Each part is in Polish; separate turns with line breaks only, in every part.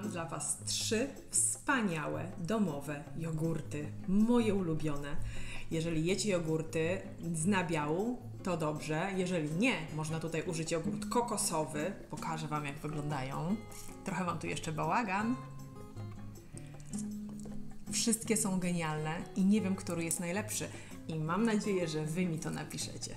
Mam dla Was 3 wspaniałe domowe jogurty, moje ulubione. Jeżeli jecie jogurty z nabiału, to dobrze. Jeżeli nie, można tutaj użyć jogurt kokosowy. Pokażę Wam, jak wyglądają. Trochę Wam tu jeszcze bałagan. Wszystkie są genialne i nie wiem, który jest najlepszy. I mam nadzieję, że Wy mi to napiszecie.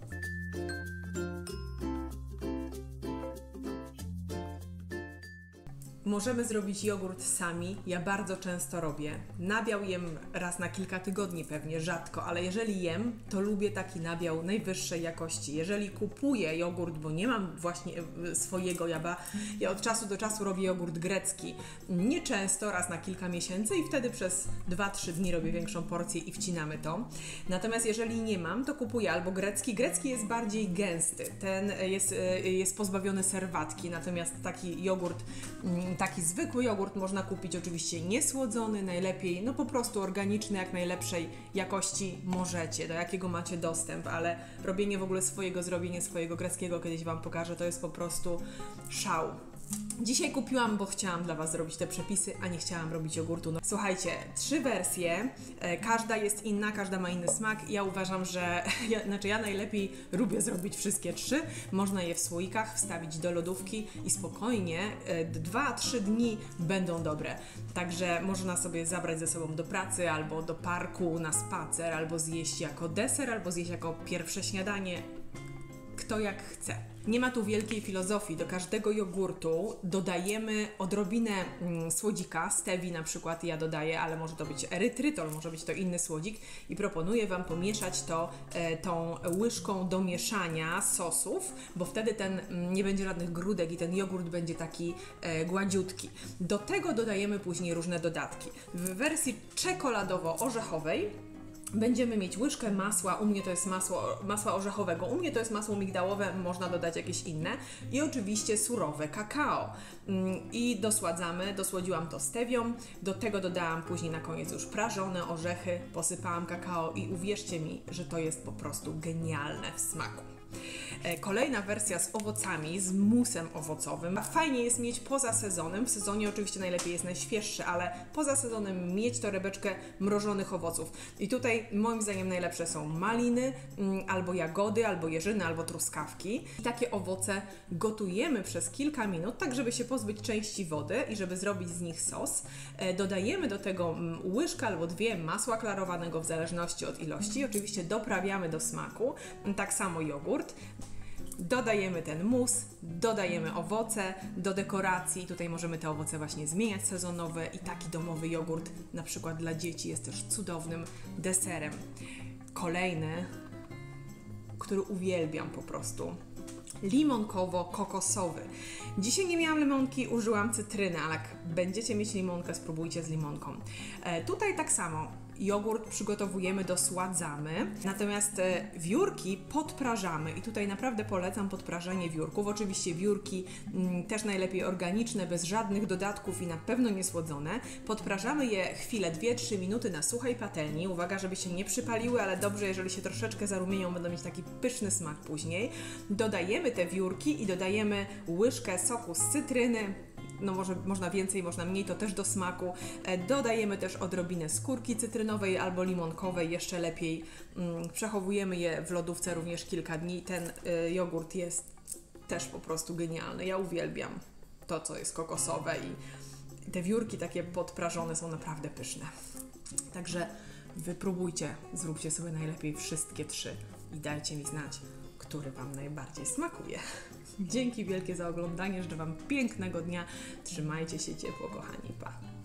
Możemy zrobić jogurt sami, ja bardzo często robię. Nabiał jem raz na kilka tygodni pewnie, rzadko, ale jeżeli jem, to lubię taki nabiał najwyższej jakości. Jeżeli kupuję jogurt, bo nie mam właśnie swojego, ja od czasu do czasu robię jogurt grecki. Nie często, raz na kilka miesięcy i wtedy przez 2-3 dni robię większą porcję i wcinamy to. Natomiast jeżeli nie mam, to kupuję albo grecki. Grecki jest bardziej gęsty, ten jest pozbawiony serwatki, natomiast taki jogurt, taki zwykły jogurt można kupić oczywiście niesłodzony, najlepiej, no po prostu organiczny, jak najlepszej jakości możecie, do jakiego macie dostęp, ale robienie w ogóle zrobienie swojego greckiego, kiedyś Wam pokażę, to jest po prostu szał. Dzisiaj kupiłam, bo chciałam dla Was zrobić te przepisy, a nie chciałam robić jogurtu. No, słuchajcie, 3 wersje, każda jest inna, każda ma inny smak. Ja uważam, że ja najlepiej lubię zrobić wszystkie 3. Można je w słoikach wstawić do lodówki i spokojnie 2-3 dni będą dobre. Także można sobie zabrać ze sobą do pracy albo do parku na spacer, albo zjeść jako deser, albo zjeść jako pierwsze śniadanie. Kto jak chce. Nie ma tu wielkiej filozofii. Do każdego jogurtu dodajemy odrobinę słodzika, stevii na przykład ja dodaję, ale może to być erytrytol, może być to inny słodzik i proponuję Wam pomieszać to tą łyżką do mieszania sosów, bo wtedy nie będzie żadnych grudek i ten jogurt będzie taki gładziutki. Do tego dodajemy później różne dodatki. W wersji czekoladowo-orzechowej będziemy mieć łyżkę masła, u mnie to jest masła orzechowego, u mnie to jest masło migdałowe, można dodać jakieś inne i oczywiście surowe kakao. I dosłodziłam to stewią, do tego dodałam później na koniec już prażone orzechy, posypałam kakao i uwierzcie mi, że to jest po prostu genialne w smaku. Kolejna wersja z owocami, z musem owocowym. Fajnie jest mieć poza sezonem, w sezonie oczywiście najlepiej jest najświeższy, ale poza sezonem mieć torebeczkę mrożonych owoców. I tutaj moim zdaniem najlepsze są maliny, albo jagody, albo jeżyny, albo truskawki. I takie owoce gotujemy przez kilka minut, tak żeby się pozbyć części wody i żeby zrobić z nich sos. Dodajemy do tego łyżkę albo 2 masła klarowanego w zależności od ilości. Oczywiście doprawiamy do smaku, tak samo jogurt. Dodajemy ten mus, dodajemy owoce do dekoracji. Tutaj możemy te owoce właśnie zmieniać sezonowe i taki domowy jogurt na przykład dla dzieci jest też cudownym deserem. Kolejny, który uwielbiam po prostu. Limonkowo-kokosowy. Dzisiaj nie miałam limonki, użyłam cytryny, ale jak będziecie mieć limonkę, spróbujcie z limonką. Tutaj tak samo. Jogurt przygotowujemy, dosładzamy, natomiast wiórki podprażamy i tutaj naprawdę polecam podprażanie wiórków. Oczywiście wiórki też najlepiej organiczne, bez żadnych dodatków i na pewno niesłodzone. Podprażamy je chwilę, 2-3 minuty na suchej patelni. Uwaga, żeby się nie przypaliły, ale dobrze, jeżeli się troszeczkę zarumienią, będą mieć taki pyszny smak później. Dodajemy te wiórki i dodajemy łyżkę soku z cytryny. No można więcej, można mniej, to też do smaku. Dodajemy też odrobinę skórki cytrynowej albo limonkowej, jeszcze lepiej. Przechowujemy je w lodówce również kilka dni. Ten jogurt jest też po prostu genialny. Ja uwielbiam to, co jest kokosowe i te wiórki takie podprażone są naprawdę pyszne. Także wypróbujcie, zróbcie sobie najlepiej wszystkie 3 i dajcie mi znać, który Wam najbardziej smakuje. Dzięki wielkie za oglądanie, życzę Wam pięknego dnia, trzymajcie się ciepło, kochani, pa!